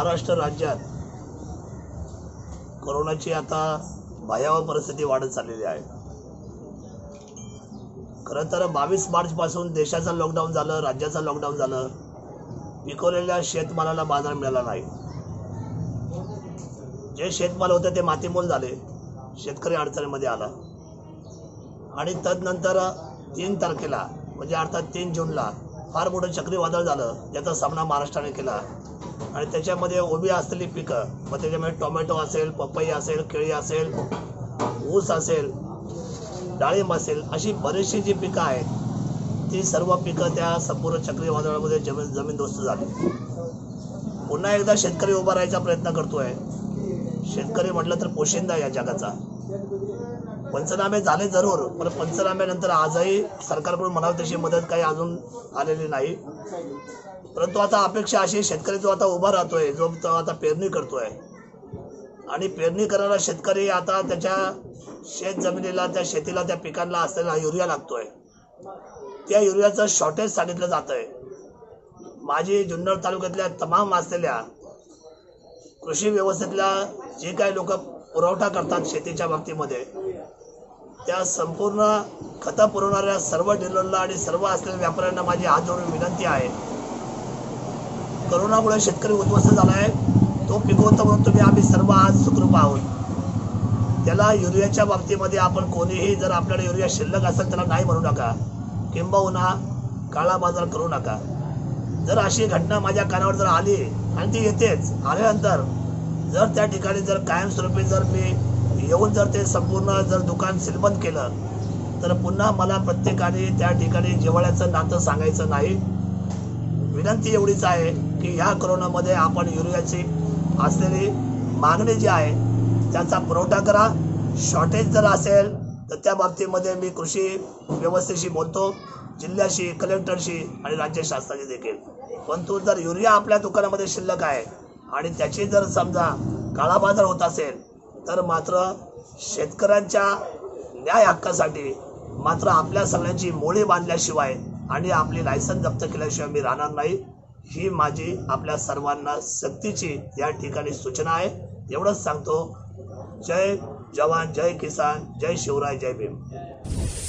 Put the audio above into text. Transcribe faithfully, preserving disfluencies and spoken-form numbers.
महाराष्ट्र राज्यात कोरोनाची आता भयावह परिस्थिती वाढत चाललेली आहे। खरं तर बावीस मार्च पासून देशाचं लॉकडाऊन झालं, राज्याचं लॉकडाऊन झालं, पिकवलेल्या शेतमालाला बाजार मिळाला नाही। जे शेतमाल होते ते मातीमोल झाले, शेतकरी अडचणीमध्ये आला। आणि तदनंतर तीन तारखेला म्हणजे अर्थात तीन जूनला फार मोठं चक्रीवादळ झालं, ज्याचा सामना महाराष्ट्राने केला। आणि त्याच्यामध्ये उभी असलेली पिकं, मग त्याच्यामध्ये टोमॅटो असेल, पपई असेल, केळी असेल, ऊस असेल, डाळिंब असेल, अशी बरीचशी जी पिकं आहेत ती सर्व पिकं त्या संपूर्ण चक्रीवादळामध्ये जमीन जमीनदोस्त झाली। पुन्हा एकदा शेतकरी उभा राहायचा प्रयत्न करतोय। शेतकरी म्हटलं तर पोशिंदा या जगाचा। पंचनामे झाले जरूर, पण पंचनाम्यानंतर आजही सरकारकडून म्हणावी तशी मदत काही अजून आलेली नाही। परंतु आता अपेक्षा अशी, शेतकरी जो आता उभा राहतोय, जो तो आता पेरणी करतोय, आणि पेरणी करणारा शेतकरी आता त्याच्या शेत जमिनीला, त्या शेतीला, त्या पिकांना असलेला युरिया लागतोय। त्या युरियाचं शॉर्टेज सांगितलं जातंय। माझी जुन्नर तालुक्यातल्या तमाम असलेल्या कृषी व्यवस्थेतल्या जे काही लोक पुरवठा करतात शेतीच्या बाबतीमध्ये, त्या संपूर्ण खतं पुरवणाऱ्या सर्व डीलरला आणि सर्व असलेल्या व्यापाऱ्यांना माझी हात जोडून विनंती आहे, कोरोनामुळे शेतकरी उद्ध्वस्त झाला आहे, तो पिकवतो म्हणून तुम्ही आम्ही सर्व आज सुखरूप आहोत। त्याला युरियाच्या बाबतीमध्ये आपण कोणीही, जर आपल्याला युरिया शिल्लक असेल त्याला नाही म्हणू नका, किंबहुना काळा बाजार करू नका। जर अशी घटना माझ्या कानावर जर आली, आणि ती येतेच, आल्यानंतर जर त्या ठिकाणी जर कायमस्वरूपी जर मी येऊन जर ते संपूर्ण जर दुकान सीलबंद केलं, तर पुन्हा मला प्रत्येकाने त्या ठिकाणी जिव्हाळ्याचं नातं सांगायचं नाही। विनंती एवढीच आहे की ह्या कोरोनामध्ये आपण युरियाची असलेली मागणी जी आहे त्याचा पुरवठा करा। शॉर्टेज जर असेल तर त्या बाबतीमध्ये मी कृषी व्यवस्थेशी बोलतो, जिल्ह्याशी, कलेक्टरशी आणि राज्य शासनाशी देखील। परंतु जर युरिया आपल्या दुकानामध्ये शिल्लक आहे आणि त्याची जर समजा काळा बाजार होत असेल, तर मात्र शेतकऱ्यांच्या न्याय हक्कासाठी मात्र आपल्या सगळ्यांची मोळी बांधल्याशिवाय आणि आपली लायसन जप्त केल्याशिवाय मी राहणार नाही। ही माझी आपल्या सर्वांना सक्तीची या ठिकाणी सूचना आहे। एवढंच सांगतो। जय जवान, जय किसान, जय शिवराय, जय भीम।